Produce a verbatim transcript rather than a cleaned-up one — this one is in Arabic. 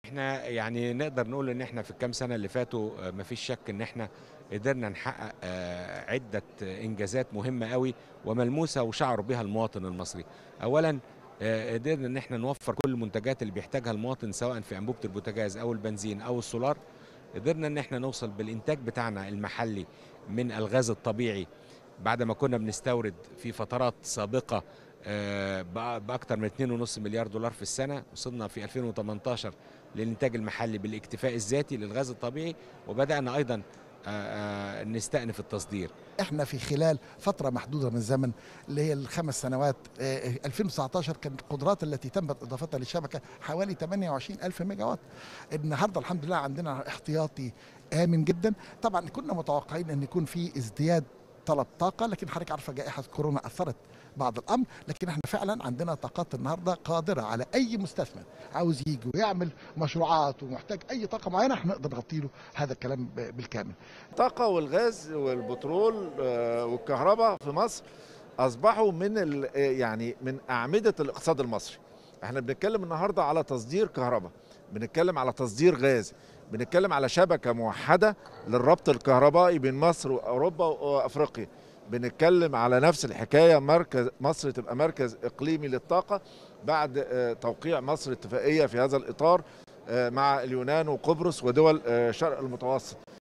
احنا يعني نقدر نقول ان احنا في الكام سنة اللي فاتوا آه، مفيش شك ان احنا قدرنا نحقق آه، عدة انجازات مهمة قوي وملموسة وشعر بها المواطن المصري. اولا آه، قدرنا ان احنا نوفر كل المنتجات اللي بيحتاجها المواطن سواء في انبوبة البوتاجاز او البنزين او السولار. قدرنا ان احنا نوصل بالانتاج بتاعنا المحلي من الغاز الطبيعي بعد ما كنا بنستورد في فترات سابقة آه، بأ- بأكثر من اتنين ونص مليار دولار في السنة. وصلنا في ألفين وتمنتاشر للإنتاج المحلي بالاكتفاء الذاتي للغاز الطبيعي، وبدأنا أيضا آه، آه، نستأنف التصدير. احنا في خلال فتره محدوده من الزمن اللي هي الخمس سنوات، آه، ألفين وتسعتاشر كانت القدرات التي تمت اضافتها للشبكه حوالي ثمانية وعشرين ألف ميجا وات. النهارده الحمد لله عندنا احتياطي امن جدا. طبعا كنا متوقعين ان يكون في ازدياد طلب طاقه، لكن حضرتك عارفه جائحه كورونا اثرت بعض الامر، لكن احنا فعلا عندنا طاقات النهارده قادره على اي مستثمر عاوز يجي ويعمل مشروعات ومحتاج اي طاقه معينه احنا نقدر نغطي له هذا الكلام ب- بالكامل. الطاقة والغاز والبترول آه، والكهرباء في مصر أصبحوا من ال- يعني من أعمدة الاقتصاد المصري. احنا بنتكلم النهاردة على تصدير كهرباء، بنتكلم على تصدير غاز، بنتكلم على شبكة موحدة للربط الكهربائي بين مصر وأوروبا وأفريقيا. بنتكلم على نفس الحكاية، مركز مصر تبقى مركز إقليمي للطاقة بعد آه، توقيع مصر اتفاقية في هذا الإطار آه، مع اليونان وقبرص ودول آه، شرق المتوسط.